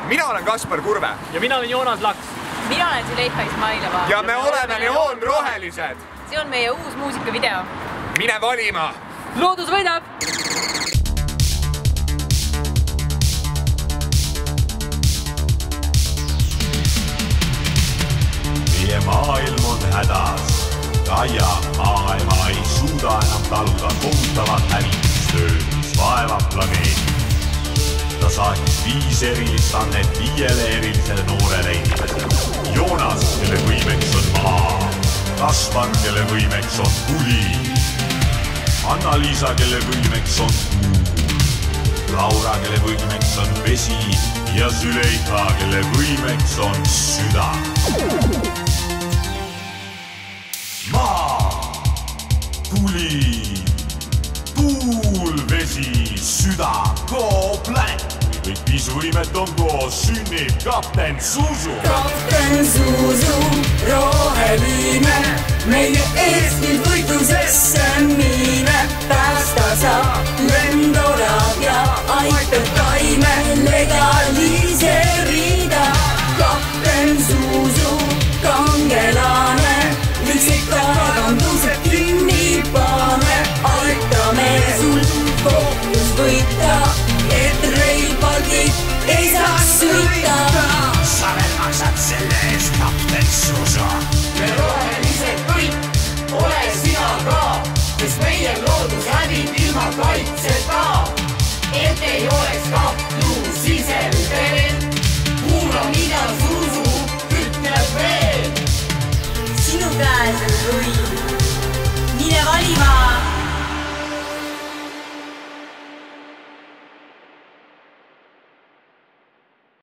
Mina olen Kaspar Kurve. Ja mina olen Joonas Laks. Mina olen Züleyxa Izmailova. Ja me oleme Neoonrohelised. See on meie uus muusikavideo. Mine valima! Loodus võidab! Meie maailm on hädas. Kaia maailma ei suuda enam taluda kohutavat hävitustööd, mis vaevab planeedi. Ta saatis 5 erilist annet 5 erilisele noorele inimesele. Joonas, kelle võimeks on maa. Kaspar, kelle võimeks on tuli. Anna-Liisa, kelle võimeks on kuu. Laura, kelle võimeks on vesi. Ja Züleyxa, kelle võimeks on süda. Maa, tuli, tuul, vesi, süda, Go-Black. Kõik 5 võimet on koos, sünnib kapten Zuzu. Kapten Zuzu, roheline, meie Eestil võitlusesse miine. Päästa saab lendorad ja aitab taime legaliseerida. Kapten Zuzu, kangelane, üksikkaevandused kinni pane. Aitame sul kohtus võita, et Rail Baltic ei saaks sõita. Sa veel maksad selle eest, kapten Zuzu. Me rohelised kõik, ole sina ka, sest meie loodus hävib ilma kaitseta. Et ei oleks kahju sisel veel, kuula mida Zuzu ütleb veel. Sinu käes on võim. Mine valima!